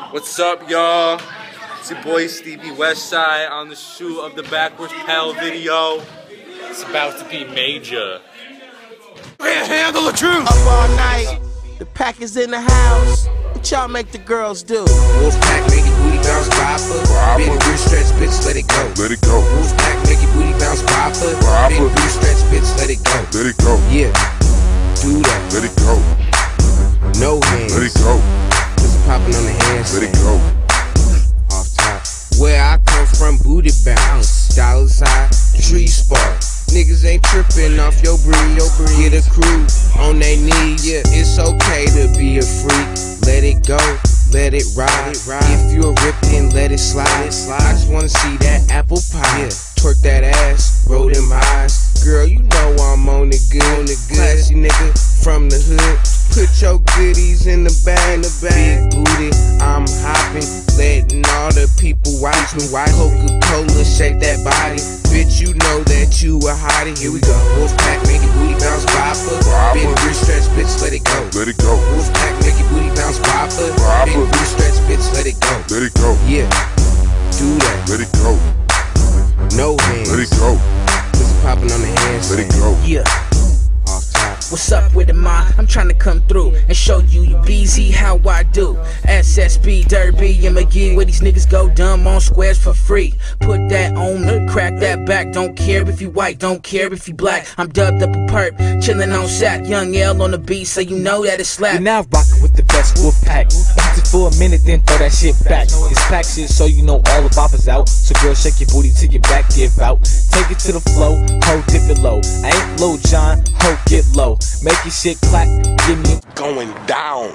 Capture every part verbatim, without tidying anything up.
What's up, y'all? It's your boy Stevie Westside on the shoot of the Backwards Pal video. It's about to be major. Can't handle the truth. Up all night, the pack is in the house. What y'all make the girls do? Wolfpack make your booty bounce, papa. Big booty stretch, bitch, let it go. Let it go. Wolfpack make your booty bounce, papa. Big booty stretch, bitch, let it go. Let it go. Yeah, do that. Let it go. No hands. Let it go. Just popping on the hands. Let it go. Off top. Where I come from, booty bounce. Dollars high, tree spark. Niggas ain't tripping off your breeze. Get a crew on their knees. Yeah, it's okay to be a freak. Let it go, let it ride. If you're ripped, then let it slide. I just wanna see that apple pie. Twerk that ass, roll them eyes. Girl, you know I'm on the good. Classy nigga from the hood. Put your goodies in the bag. Big booty, I'm hopping. Letting all the people watch me. Coca-Cola, shake that body. Bitch, you know that you a hottie. Here we go. Wolfpack, make your booty bounce, papa. Big booty stretch, bitch, let it go. Let it go. Wolfpack, make your booty bounce, papa. Big booty stretch, bitch, let it go. Let it go. Yeah, do that. Let it go. No hands. Let it go. Just popping on the hands. Let it go. Yeah. Off top. What's up with the mind? I'm trying to come through and show you, you B Z, how I do. S S B, Derby, and McGee, where these niggas go dumb on squares for free. Put that on me, crack that back. Don't care if you white, don't care if you black. I'm dubbed up a perp, chillin' on sack. Young L on the beat, so you know that it's slap. You're now rockin' with the best Wolfpack. Use it for a minute, then throw that shit back. It's pack shit, so you know all the boppers out. So girl, shake your booty till your back give out. Take it to the flow, ho, dip it low. I ain't low, John, ho, get low. Make your shit clap, give me a Going down.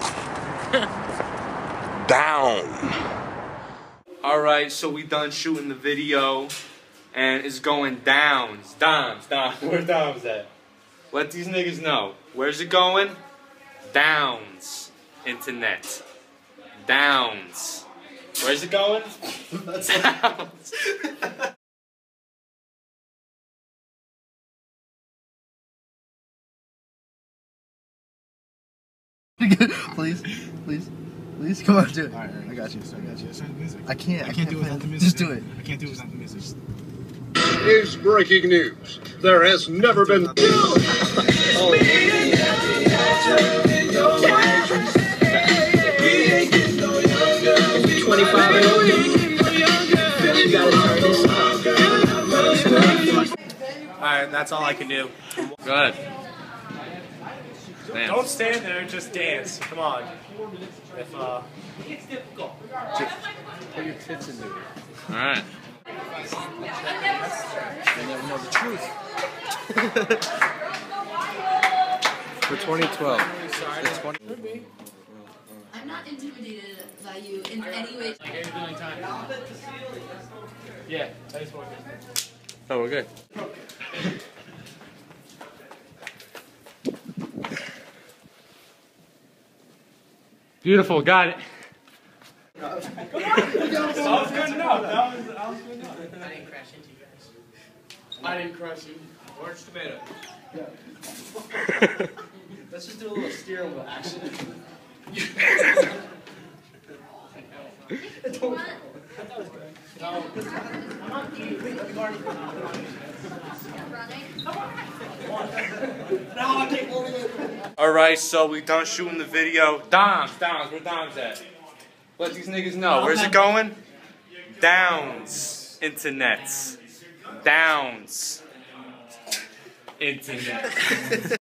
Down. Alright, so we done shooting the video. And it's going down. It's Downs, Downs. Where's Downs at? Let these niggas know. Where's it going? Downs. Internet. Downs. Where's it going? Downs. Please, please, please, come on, do it. Alright, alright, I got you. So I got you. Start the music. I can't, I, I can't, can't do it without the music. Just do it. I can't do it without the music. Is breaking news. There has never been. twenty-five and older. You gotta turn this up. Alright, that's all I can do. Good. Dance. Don't stand there, just dance. Come on. If, uh... Put your tits into it. Alright. You never know the truth. For twenty twelve. For twenty I'm not intimidated by you in any way. Yeah, Oh, we're good. Beautiful, got it. That was good enough. That was, that was good enough. I didn't crash into you guys. I didn't crush you. Orange tomato. Let's just do a little steering wheel action. Alright, so we done shooting the video. Downs, Downs, where Downs at? Let these niggas know. Where's it going? Downs. Internets. Downs. Internet.